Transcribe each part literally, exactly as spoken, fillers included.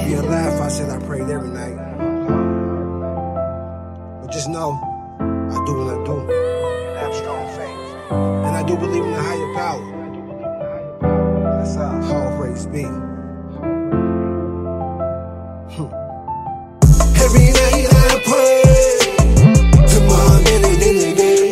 be a lie if I said I prayed every night. But just know, I do what I do. And I have strong faith. And I do believe in a higher power. That's how all praise be. Every night I pray to my minute in the day.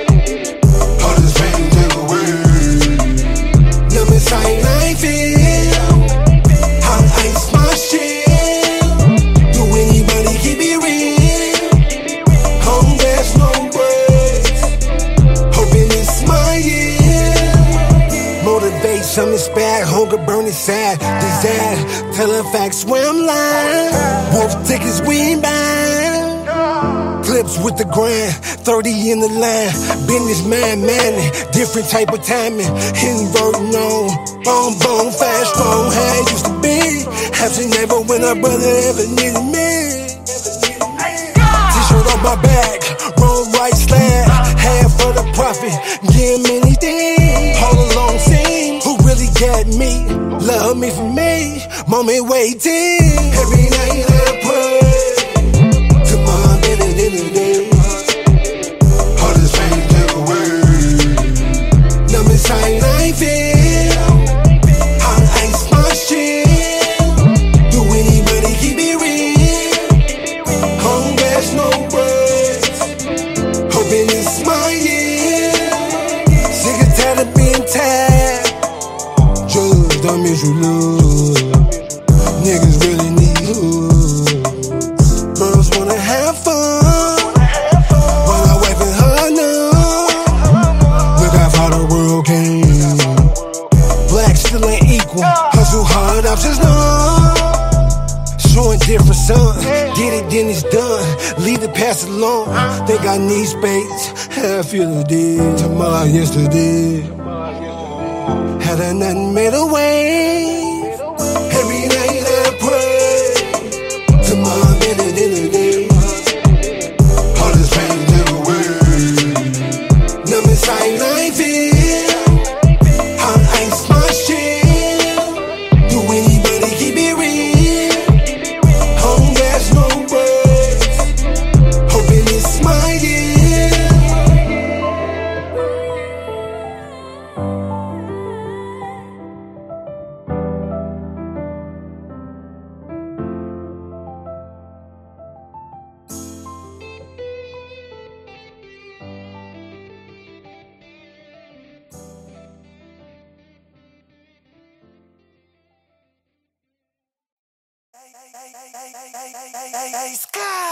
All this pain take away. Numb inside I feel. How ice my shit. Do anybody keep it real? Home there's no words. Hoping it's my year. Motivation is bad. Hunger burning sad. Desire. Tell the facts when I'm lying. Wolf tickets we bound. Clips with the grind, thirty in the line. Business man, man, different type of timing. Inverting on, bone, bone, fast, strong. How it used to be. Absent never when a brother ever needed me. T-shirt on my back, wrong right slab. Half for the profit, give him anything. All along seen, who really got me? Love me for me, moment waiting. Every night I pray to my minute in the day. All this pain take away. Numb inside I feel. How ice my shit. Do anybody keep it real? Home there's no words. Hoping it's my year. Sick and tired of being tired. Just don't miss you love. Niggas really need hoods. Girls wanna have fun while I wiping her numb. Look how far the world came. Black still ain't equal. Hustle hard, options none. Showing different son. Did it, then it's done. Leave the past alone. Think I need space. How I feel today. Tomorrow, yesterday. Had I nothing made a way. Every night I pray to my minute in the day. All this pain take away. Numb inside I feel. How ice my shit. Do anybody keep it real? Home there's no words. Hoping it's my year. Hey, Sky!